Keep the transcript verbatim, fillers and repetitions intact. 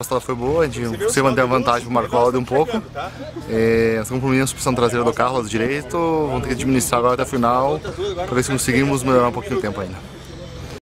A foi boa, a gente conseguiu manter a vantagem pro Marco Aldo um pouco. É, nós estamos com problemas na suspensão traseira do carro, lado direito, vamos ter que administrar agora até o final para ver se conseguimos melhorar um pouquinho o tempo ainda.